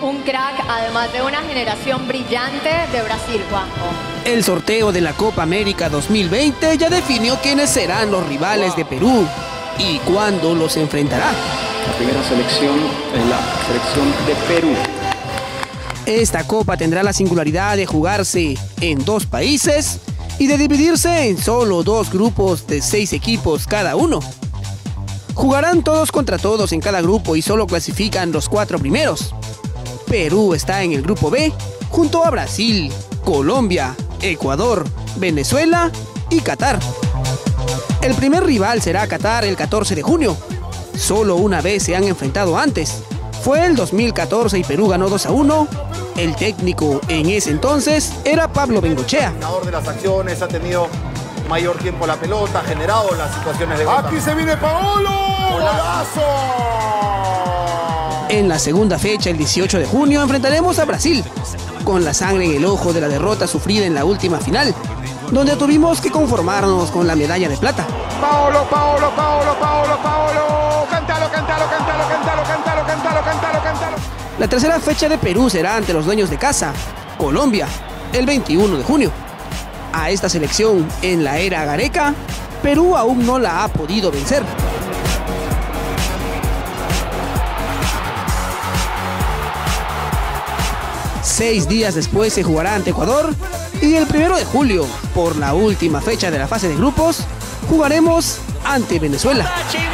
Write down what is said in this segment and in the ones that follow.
Un crack, además de una generación brillante de Brasil, Juanjo. El sorteo de la Copa América 2020 ya definió quiénes serán los rivales de Perú y cuándo los enfrentará. La primera selección es la selección de Perú. Esta copa tendrá la singularidad de jugarse en 2 países y de dividirse en solo 2 grupos de 6 equipos cada uno. Jugarán todos contra todos en cada grupo y solo clasifican los 4 primeros. Perú está en el grupo B junto a Brasil, Colombia, Ecuador, Venezuela y Qatar. El primer rival será Qatar el 14 de junio. Solo una vez se han enfrentado antes. Fue el 2014 y Perú ganó 2-1. El técnico en ese entonces era Pablo Bengochea. El coordinador de las acciones ha tenido mayor tiempo la pelota, ha generado las situaciones de gol. ¡Aquí se viene Paolo! ¡Golazo! En la segunda fecha, el 18 de junio, enfrentaremos a Brasil, con la sangre en el ojo de la derrota sufrida en la última final, donde tuvimos que conformarnos con la medalla de plata. Paolo, Paolo, Paolo, Paolo, Paolo. Cántalo, cántalo, cántalo, cántalo, cántalo, cántalo, cántalo, cántalo. La tercera fecha de Perú será ante los dueños de casa, Colombia, el 21 de junio. A esta selección en la era Gareca, Perú aún no la ha podido vencer. Seis días después se jugará ante Ecuador y el 1 de julio, por la última fecha de la fase de grupos, jugaremos ante Venezuela.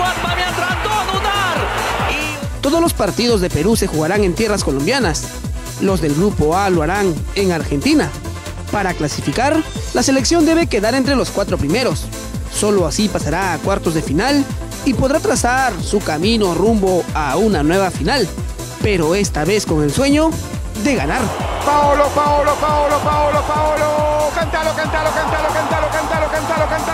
Todos los partidos de Perú se jugarán en tierras colombianas. Los del grupo A lo harán en Argentina. Para clasificar, la selección debe quedar entre los 4 primeros. Solo así pasará a cuartos de final y podrá trazar su camino rumbo a una nueva final, pero esta vez con el sueño de ganar. Paolo, Paolo, Paolo, Paolo, Paolo. Cántalo, cántalo, cántalo, cántalo, cántalo, cántalo, cántalo.